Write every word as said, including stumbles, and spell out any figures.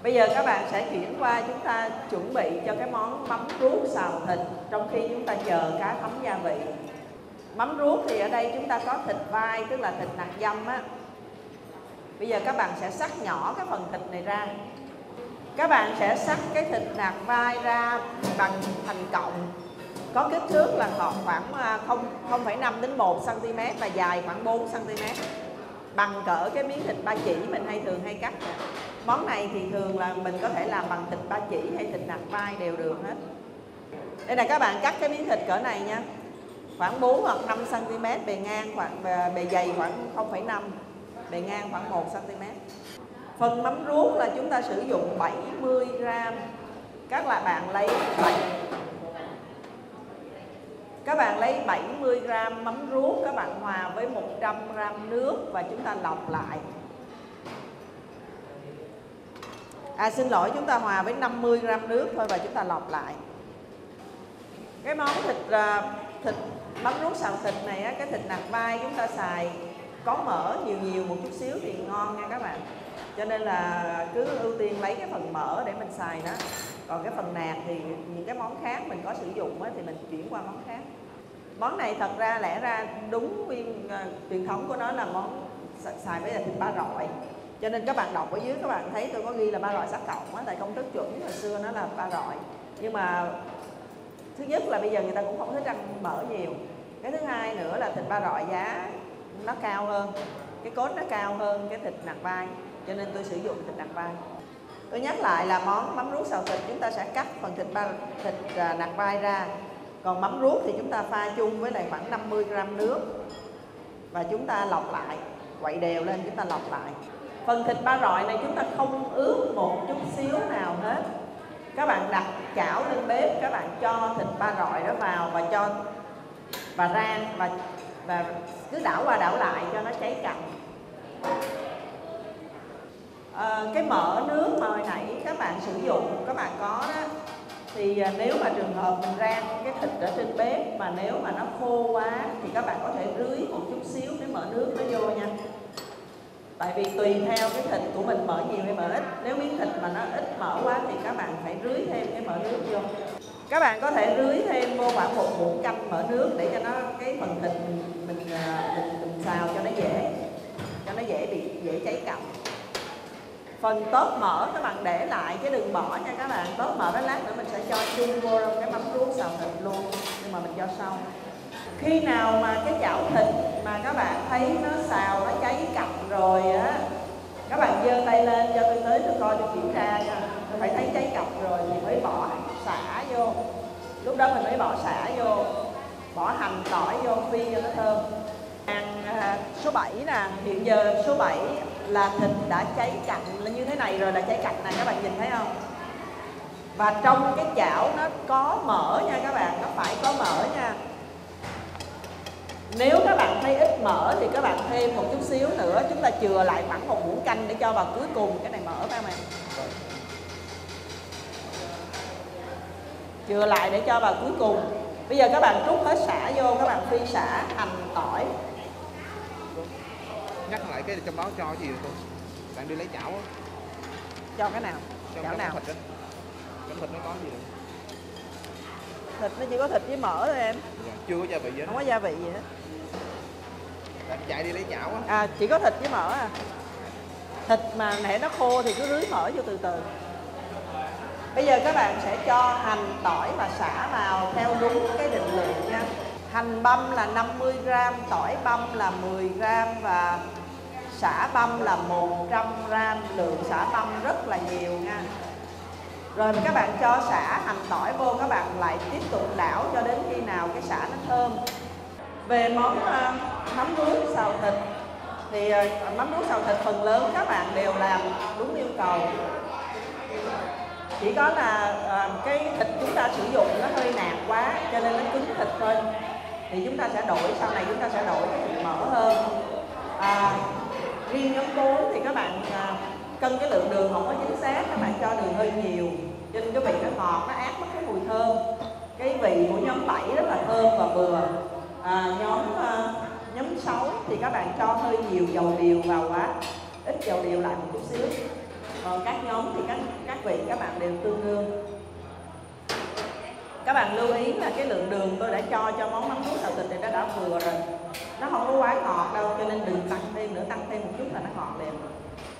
Bây giờ các bạn sẽ chuyển qua chúng ta chuẩn bị cho cái món mắm ruốc xào thịt trong khi chúng ta chờ cá thấm gia vị. Mắm ruốc thì ở đây chúng ta có thịt vai, tức là thịt nạc dăm á. Bây giờ các bạn sẽ xắt nhỏ cái phần thịt này ra. Các bạn sẽ xắt cái thịt nạc vai ra bằng thành cọng, có kích thước là khoảng không phẩy năm đến một xăng-ti-mét và dài khoảng bốn xăng-ti-mét, bằng cỡ cái miếng thịt ba chỉ mình hay thường hay cắt. Món này thì thường là mình có thể làm bằng thịt ba chỉ hay thịt nạc vai đều được hết. Đây là các bạn cắt cái miếng thịt cỡ này nha, khoảng bốn hoặc năm xăng-ti-mét, bề ngang khoảng bề dày khoảng không phẩy năm, bề ngang khoảng một xăng-ti-mét. Phần mắm ruốc là chúng ta sử dụng bảy mươi gam. Các là bạn lấy bảy Các bạn lấy bảy mươi gam mắm ruốc, các bạn hòa với một trăm gam nước và chúng ta lọc lại. À xin lỗi, chúng ta hòa với năm mươi gam nước thôi và chúng ta lọc lại. Cái món thịt thịt mắm ruốc xào thịt này á, cái thịt nạc vai chúng ta xài có mỡ nhiều nhiều một chút xíu thì ngon nha các bạn. Cho nên là cứ ưu tiên lấy cái phần mỡ để mình xài đó. Còn cái phần nạc thì những cái món khác mình có sử dụng á, thì mình chuyển qua món khác. Món này thật ra lẽ ra đúng nguyên uh, truyền thống của nó là món xài với là thịt ba rọi. Cho nên các bạn đọc ở dưới các bạn thấy tôi có ghi là ba rọi sắc cộng á, tại công thức chuẩn hồi xưa nó là ba rọi. Nhưng mà thứ nhất là bây giờ người ta cũng không thích ăn mỡ nhiều. Cái thứ hai nữa là thịt ba rọi giá nó cao hơn, cái cốt nó cao hơn cái thịt nạc vai, cho nên tôi sử dụng thịt nạc vai. Tôi nhắc lại là món mắm ruốc xào thịt chúng ta sẽ cắt phần thịt ba thịt nạc vai ra. Còn mắm ruốc thì chúng ta pha chung với lại khoảng năm mươi gam nước và chúng ta lọc lại, quậy đều lên chúng ta lọc lại. Phần thịt ba rọi này chúng ta không ướp một chút xíu nào hết. Các bạn đặt chảo lên bếp, các bạn cho thịt ba rọi đó vào và cho và rang và và cứ đảo qua đảo lại cho nó cháy cặn. À, cái mỡ nước mà hồi nãy các bạn sử dụng, các bạn có đó, thì nếu mà trường hợp mình rang cái thịt ở trên bếp mà nếu mà nó khô quá thì các bạn có thể rưới một chút xíu để mỡ nước nó vô nha. Tại vì tùy theo cái thịt của mình mỡ nhiều hay mỡ ít. Nếu miếng thịt mà nó ít mỡ quá thì các bạn phải rưới thêm cái mỡ nước vô. Các bạn có thể rưới thêm vô khoảng một muỗng canh mỡ nước để cho nó cái phần thịt mình mình, mình, mình xào cho nó dễ, cho nó dễ bị dễ cháy cặn. Phần tóp mỡ các bạn để lại chứ đừng bỏ nha các bạn. Tóp mỡ đó lát nữa mình sẽ cho chung vô trong cái mắm ruốc xào thịt luôn, nhưng mà mình cho sau. Khi nào mà cái chảo thịt mà các bạn thấy nó xào nó cháy cặn rồi á, các bạn giơ tay lên cho tôi tới tôi coi tôi kiểm tra nha. Tôi phải thấy cháy cặn rồi thì mới bỏ sả vô. Lúc đó mình mới bỏ sả vô, bỏ hành tỏi vô phi cho nó thơm. À, số bảy nè, hiện giờ số bảy là thịt đã cháy cặn là như thế này rồi, là cháy cặn nè, các bạn nhìn thấy không? Và trong cái chảo nó có mỡ nha các bạn, nó phải có mỡ nha. Nếu các bạn thấy ít mỡ thì các bạn thêm một chút xíu nữa, chúng ta chừa lại khoảng một muỗng canh để cho vào cuối cùng. Cái này mỡ các bạn, chừa lại để cho vào cuối cùng. Bây giờ các bạn trút hết sả vô, các bạn phi sả, hành, tỏi. Nhắc lại cái trong đó cho cái gì rồi cô? Bạn đi lấy chảo á. Cho cái nào? Trong, chảo trong nào? Thịt đó. Trong thịt nó có gì rồi? Thịt nó chỉ có thịt với mỡ thôi em. Dạ, chưa có gia vị gì hết. Không có gia vị gì hết. Bạn chạy đi lấy chảo á. À, chỉ có thịt với mỡ à. Thịt mà để nó khô thì cứ rưới mỡ vô từ từ. Bây giờ các bạn sẽ cho hành, tỏi và sả vào theo đúng cái định lượng nha. Hành băm là năm mươi gam, tỏi băm là mười gam và sả băm là một trăm gam. Lượng sả băm rất là nhiều nha. Rồi các bạn cho sả, hành, tỏi vô, các bạn lại tiếp tục đảo cho đến khi nào cái sả nó thơm. Về món uh, mắm ruốc xào thịt thì uh, mắm ruốc xào thịt phần lớn các bạn đều làm đúng yêu cầu. Chỉ có là uh, cái thịt chúng ta sử dụng nó hơi nạc quá cho nên nó cứng thịt thôi. Thì chúng ta sẽ đổi, sau này chúng ta sẽ đổi cái thịt mỡ hơn. À, riêng nhóm bốn thì các bạn uh, cân cái lượng đường không có chính xác, các bạn cho đường hơi nhiều cho nên cái vị nó ngọt, nó át mất cái mùi thơm. Cái vị của nhóm bảy rất là thơm và vừa. À, nhóm uh, nhóm sáu thì các bạn cho hơi nhiều dầu điều vào quá, ít dầu điều lại một chút xíu. Còn các nhóm thì các các vị các bạn đều tương đương. Các bạn lưu ý là cái lượng đường tôi đã cho cho món mắm ruốc xào thịt này nó đã vừa rồi, nó không có quá ngọt đâu, cho nên đừng tăng thêm nữa, tăng thêm một chút là nó ngọt liền.